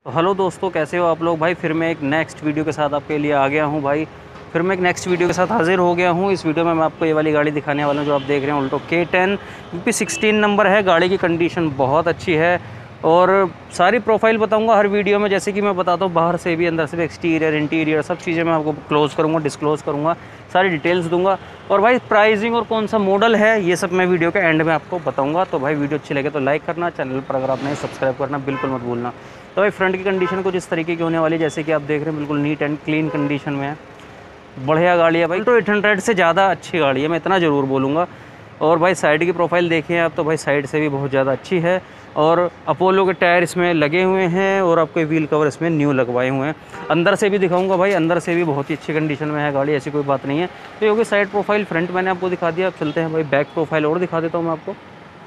Hello दोस्तों, कैसे हो आप लोग भाई। फिर मैं एक नेक्स्ट वीडियो के साथ आपके लिए आ गया हूँ भाई। फिर मैं एक नेक्स्ट वीडियो के साथ हाजिर हो गया हूँ। इस वीडियो में मैं आपको ये वाली गाड़ी दिखाने वाला हूँ जो आप देख रहे हैं, ऑल्टो K10 यूपी 16 नंबर है। गाड़ी की कंडीशन बहुत अच्छी है और सारी प्रोफाइल बताऊंगा हर वीडियो में। जैसे कि मैं बताता हूँ बाहर से भी, अंदर से भी, एक्सटीरियर इंटीरियर सब चीज़ें मैं आपको क्लोज करूँगा, डिस्क्लोज़ करूँगा, सारी डिटेल्स दूंगा। और भाई प्राइसिंग और कौन सा मॉडल है ये सब मैं वीडियो के एंड में आपको बताऊंगा। तो भाई वीडियो अच्छी लगे तो लाइक करना, चैनल पर अगर आप नहीं सब्सक्राइब करना बिल्कुल मत भूलना। तो भाई फ्रंट की कंडीशन कुछ इस तरीके की होने वाली है, जैसे कि आप देख रहे हैं बिल्कुल नीट एंड क्लीन कंडीशन में है। बढ़िया गाड़ी है भाई, तो 800 से ज़्यादा अच्छी गाड़ी है, मैं इतना ज़रूर बोलूँगा। और भाई साइड की प्रोफाइल देखिए आप, तो भाई साइड से भी बहुत ज़्यादा अच्छी है। और अपोलो के टायर इसमें लगे हुए हैं और आपके व्हील कवर इसमें न्यू लगवाए हुए हैं। अंदर से भी दिखाऊंगा भाई, अंदर से भी बहुत ही अच्छी कंडीशन में है गाड़ी, ऐसी कोई बात नहीं है। तो ये होगी साइड प्रोफाइल, फ्रंट मैंने आपको दिखा दिया। अब चलते हैं भाई बैक प्रोफाइल और दिखा देता हूँ मैं आपको।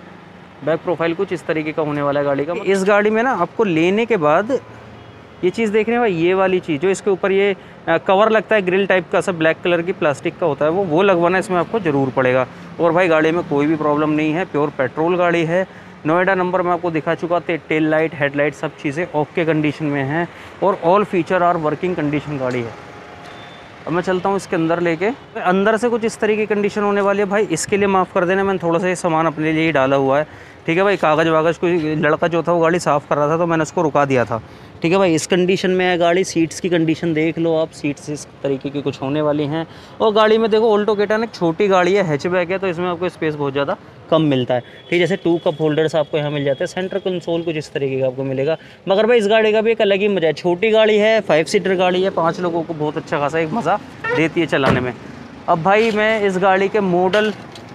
बैक प्रोफाइल कुछ इस तरीके का होने वाला है गाड़ी का। इस गाड़ी में ना आपको लेने के बाद ये चीज़ देख रहे हैं भाई, ये वाली चीज़ जो इसके ऊपर ये कवर लगता है ग्रिल टाइप का, सब ब्लैक कलर की प्लास्टिक का होता है, वो लगवाना इसमें आपको ज़रूर पड़ेगा। और भाई गाड़ी में कोई भी प्रॉब्लम नहीं है, प्योर पेट्रोल गाड़ी है। नोएडा नंबर मैं आपको दिखा चुका था। टेल लाइट, हेडलाइट सब चीज़ें ओके कंडीशन में हैं और all feature are working condition गाड़ी है। अब मैं चलता हूँ इसके अंदर लेके। अंदर से कुछ इस तरीके की कंडीशन होने वाली है भाई। इसके लिए माफ़ कर देना, मैंने थोड़ा सा ये सामान अपने लिए ही डाला हुआ है, ठीक है भाई। कागज़ वागज़ कोई लड़का जो था वो गाड़ी साफ़ कर रहा था तो मैंने उसको रुका दिया था, ठीक है भाई। इस कंडीशन में है गाड़ी। सीट्स की कंडीशन देख लो आप, सीट्स इस तरीके की कुछ होने वाली हैं। और गाड़ी में देखो ऑल्टो K10 एक छोटी गाड़ी है, हैचबैक है, तो इसमें आपको स्पेस बहुत ज़्यादा कम मिलता है, ठीक है। जैसे 2 कप होल्डर्स आपको यहाँ मिल जाते हैं। सेंटर कंसोल कुछ इस तरीके का आपको मिलेगा। मगर भाई इस गाड़ी का भी एक अलग ही मज़ा है। छोटी गाड़ी है, 5 सीटर गाड़ी है, 5 लोगों को बहुत अच्छा खासा एक मज़ा देती है चलाने में। अब भाई मैं इस गाड़ी के मॉडल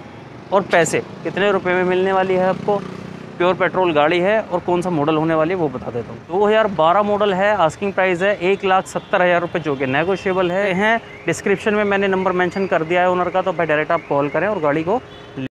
और पैसे कितने रुपए में मिलने वाली है आपको, प्योर पेट्रोल गाड़ी है और कौन सा मॉडल होने वाली है वो बता देता हूँ। 2012 मॉडल है, आस्किंग प्राइस है 1,70,000 रुपये, जो कि नेगोशिएबल है। डिस्क्रिप्शन में मैंने नंबर मेंशन कर दिया है ओनर का, तो भाई डायरेक्ट आप कॉल करें और गाड़ी को